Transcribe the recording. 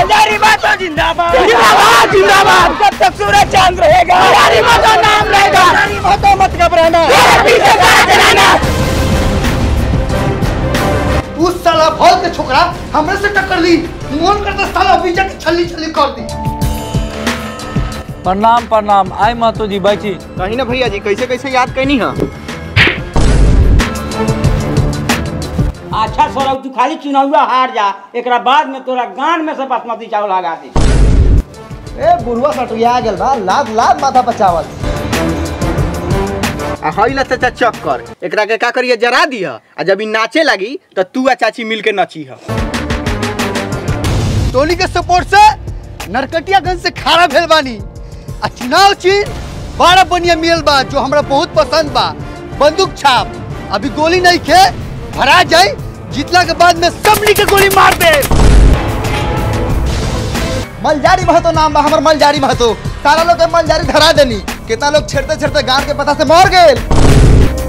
मलजारी महतो जिंदाबाद जिंदाबाद जिंदाबाद। जब तक सूरज चांद रहेगा मलजारी महतो नाम रहेगा। मलजारी महतो मत घबराना, पीछे चलाना। उस साला भौल के छोकरा हमरे से टक्कर ली, मन करता साला बीजा के छल्ली छल्ली कर दी। प्रणाम प्रणाम। आई महतो जी बैठी। कहीं ना भैया जी कैसे कैसे याद कैनी है। अच्छा सौरभ तू खाली चुनावा हार जा, एकरा बाद में तोरा गान में से बासमती चावल लगा दी। ए बुढ़वा सटुया गेल बा, लाद लाद माथा पचावल। आ हईला चाचा चक्कर एकरा के का करिए जरा दिया, आ जब ई नाचे लगी तो तू आ चाची मिल के नची है। टोली के सपोर्ट से नरकटियागंज से खारा भेल बानी। आ चुनाव चिन्ह बड़ा बढ़िया मिल बा जो हमरा बहुत पसंद बा, बंदूक छाप। अभी गोली नहीं खे, भरा जाए, जीतला के बाद में सबनी के गोली मार दे। मलजारी महतो नाम बा हमर, मलजारी महतो। सारा लोग के मलजारी धरा देनी, कितना लोग छेड़ते छेड़ते गांव के पता से मर गए।